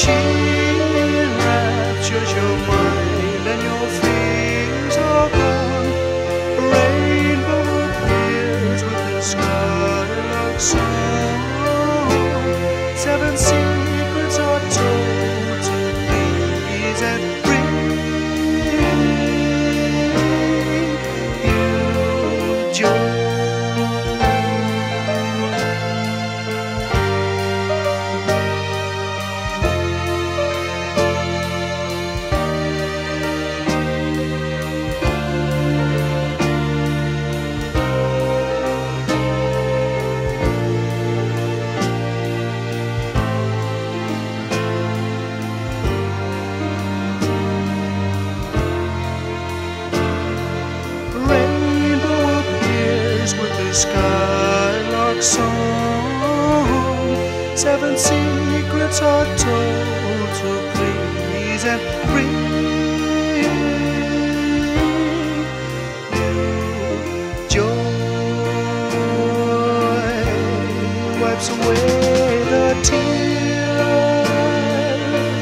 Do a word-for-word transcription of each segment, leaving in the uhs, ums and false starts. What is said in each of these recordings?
she enraptures your mind and your fears are gone. A rainbow appears with the skylark song. Seven secrets are told to please and bring you joy. Skylark song. Seven secrets are told to please and bring you joy. Wipes away the tears.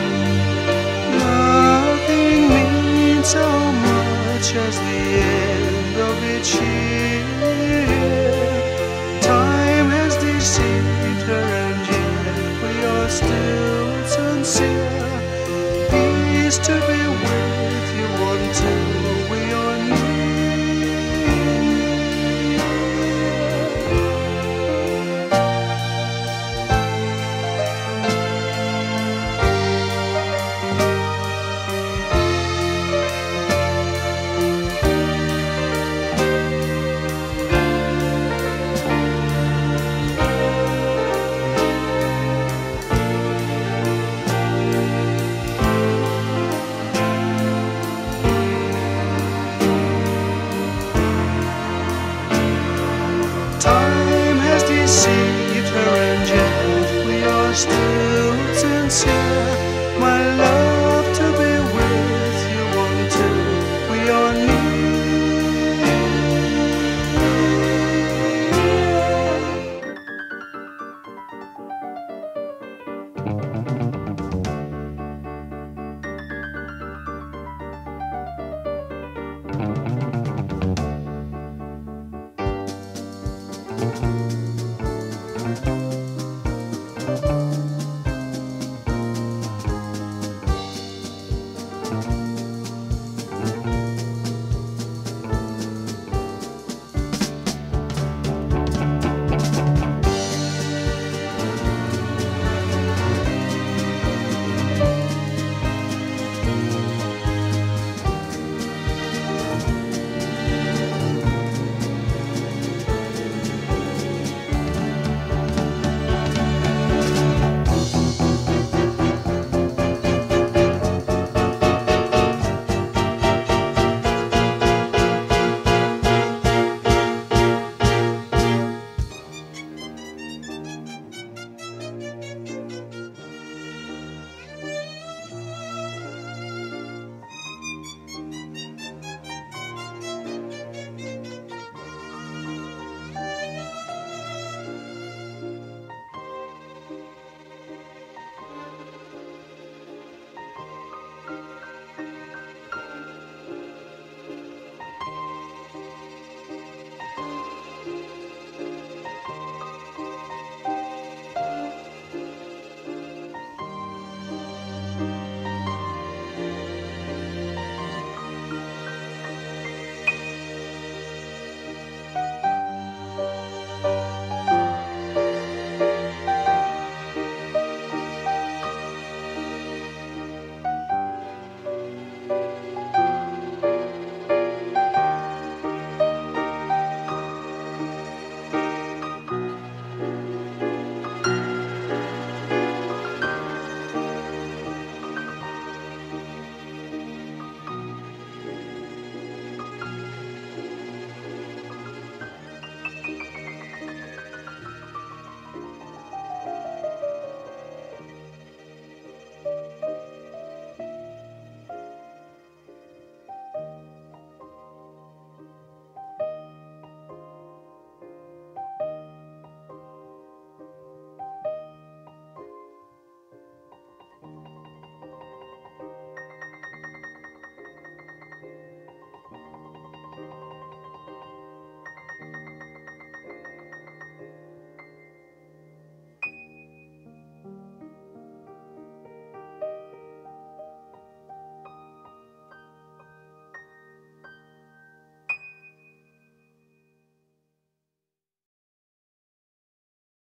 Nothing means so much as the end of each year. Time has deceived her and yet we are still sincere. Peace to be with you until we are still sincere. My love to be with you until we are near.